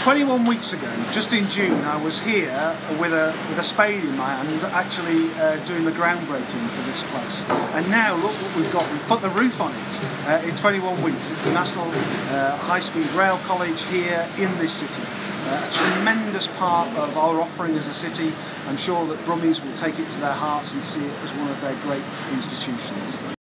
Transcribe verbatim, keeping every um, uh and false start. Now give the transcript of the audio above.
twenty-one weeks ago, just in June, I was here with a, with a spade in my hand, actually uh, doing the groundbreaking for this place. And now look what we've got. We've put the roof on it uh, in twenty-one weeks. It's the National uh, High Speed Rail College here in this city. Uh, a tremendous part of our offering as a city. I'm sure that Brummies will take it to their hearts and see it as one of their great institutions.